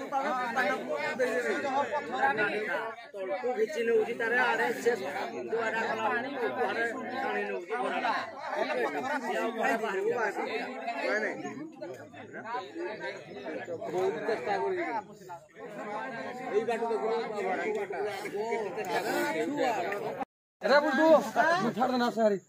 ତଳକୁ ଘିଚି ନେଉଛି ତାର ଆଡେ ସେ ହିନ୍ଦୁ ଆଡା କଲାଣି ଉପରେ ଟାଣି ନେଉଛି ଘୋଡାଟା ବହୁତ ଚେଷ୍ଟା କରୁଛି ଏଇ ବାଟ ଛାଡ ଦେନା ସାରି